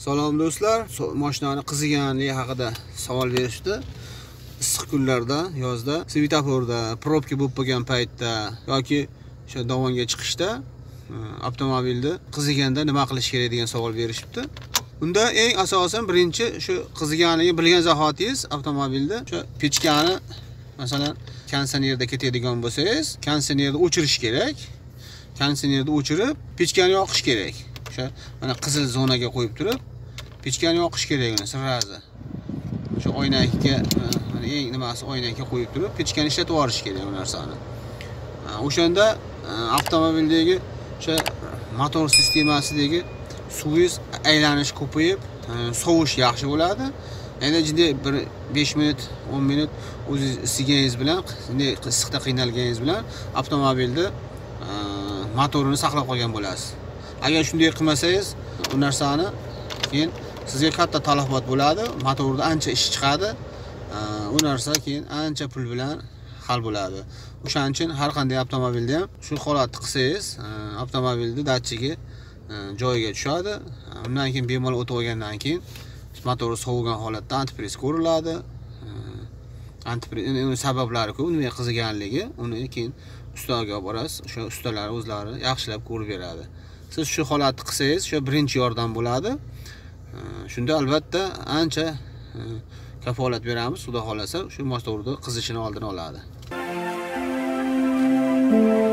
Salom do'stlar, mashinani qiziganligi haqida savol berishdi. Issiq kunlarda, yozda, svetoforda, probka bo'lib qolgan paytda yoki o'sha dovonga chiqishda avtomobilni qiziganda nima qilish kerak degan savol berishibdi. Unda eng asosan birinchi shu qiziganligini bilgan zahotingiz avtomobilda o'sha pechkani, masalan, konditsionerda ketadigan bo'lsangiz, konditsionerni o'chirish kerak. Konditsionerni o'chirib, pechkani yoqish kerak. O'sha mana qizil zonaga qo'yib turib, pechkani yoqish kerak uni sirrazi. O'sha oynaga, mana eng nimasi oynaga qo'yib turib, pechkani ishlatib yuborish kerak bu narsani. O'shanda avtomobildagi o'sha motor sistemasidagi suvingiz aylanish ko'payib, sovish yaxshi bo'ladi. Endi jiddiy bir 5 minut, 10 minut o'zingiz isiganingiz bilan, issiqda qiynalganingiz bilan avtomobilni motorini saqlab qolgan bo'lasiz. Agar shunday qilmasangiz, bu narsani keyin sizga katta talafot bo'ladi, motorda ancha ish chiqadi. U narsa keyin ancha pul bilan hal bo'ladi. O'shaning uchun har qanday avtomobilda ham shu holatni qilsangiz, avtomobilni datchigi joyiga tushadi. Undan keyin bemalol o'tib olgandan keyin motori sovigan holatda antifriz ko'riladi. Antifriz sabablari ko'p, nima qiziganligi, uni keyin ustaga olib borasiz. O'sha ustalar o'zlari yaxshilab ko'rib beradi. Siz shu holatni qilsangiz, shu birinchi yordam bo'ladi. Shunda albatta ancha kafolat beramiz, xudo xolasa, shu motorni qizishini oldini oladi.